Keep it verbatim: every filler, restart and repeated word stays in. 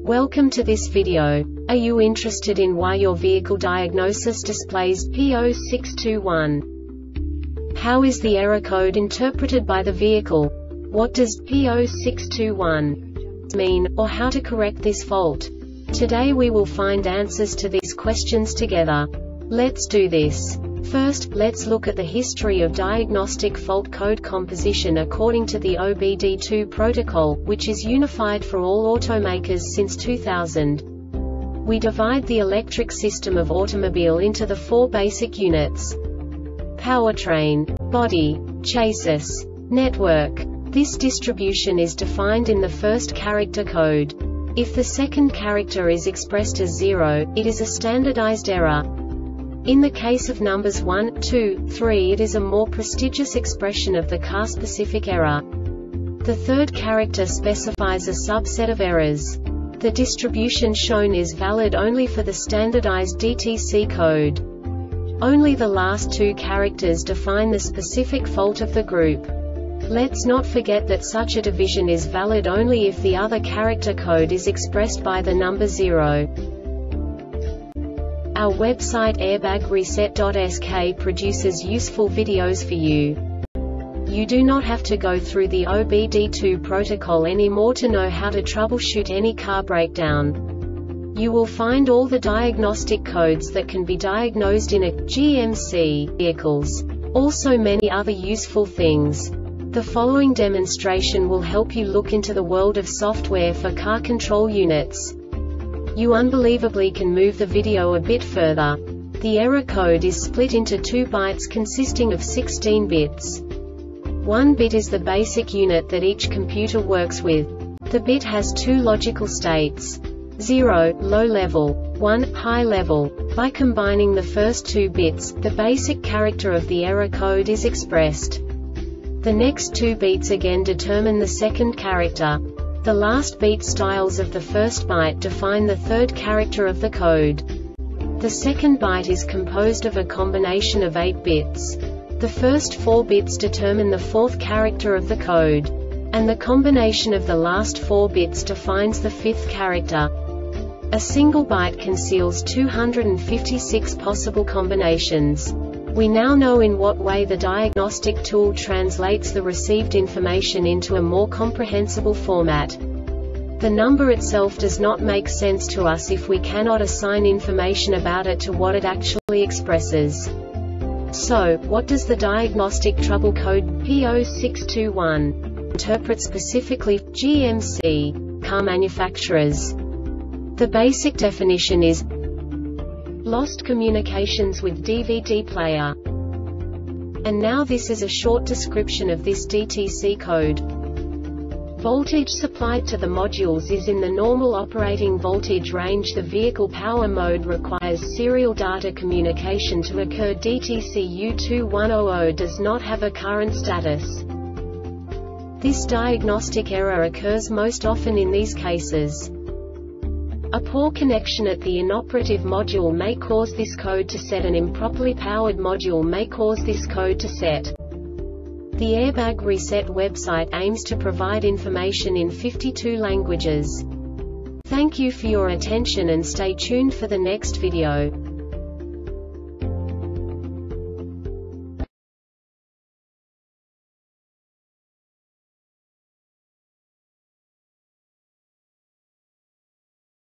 Welcome to this video. Are you interested in why your vehicle diagnosis displays P zero six two one? How is the error code interpreted by the vehicle? What does P zero six two one mean, or how to correct this fault? Today we will find answers to these questions together. Let's do this. First, let's look at the history of diagnostic fault code composition according to the O B D two protocol, which is unified for all automakers since two thousand. We divide the electric system of automobile into the four basic units: powertrain, body, chassis, network. This distribution is defined in the first character code. If the second character is expressed as zero, it is a standardized error. In the case of numbers one, two, three, it is a more prestigious expression of the car-specific error. The third character specifies a subset of errors. The distribution shown is valid only for the standardized D T C code. Only the last two characters define the specific fault of the group. Let's not forget that such a division is valid only if the other character code is expressed by the number zero. Our website airbag reset dot S K produces useful videos for you. You do not have to go through the O B D two protocol anymore to know how to troubleshoot any car breakdown. You will find all the diagnostic codes that can be diagnosed in a G M C vehicles. Also many other useful things. The following demonstration will help you look into the world of software for car control units. You unbelievably can move the video a bit further. The error code is split into two bytes consisting of sixteen bits. One bit is the basic unit that each computer works with. The bit has two logical states: zero, low level, one, high level. By combining the first two bits, the basic character of the error code is expressed. The next two bits again determine the second character. The last beat styles of the first byte define the third character of the code. The second byte is composed of a combination of eight bits. The first four bits determine the fourth character of the code. And the combination of the last four bits defines the fifth character. A single byte conceals two hundred fifty-six possible combinations. We now know in what way the diagnostic tool translates the received information into a more comprehensible format. The number itself does not make sense to us if we cannot assign information about it to what it actually expresses. So, what does the diagnostic trouble code P zero six two one interpret specifically for G M C car manufacturers? The basic definition is lost communications with D V D player. And now this is a short description of this D T C code. Voltage supplied to the modules is in the normal operating voltage range. The vehicle power mode requires serial data communication to occur. D T C U two one zero zero does not have a current status. This diagnostic error occurs most often in these cases. A poor connection at the inoperative module may cause this code to set. An improperly powered module may cause this code to set. The Airbag Reset website aims to provide information in fifty-two languages. Thank you for your attention and stay tuned for the next video.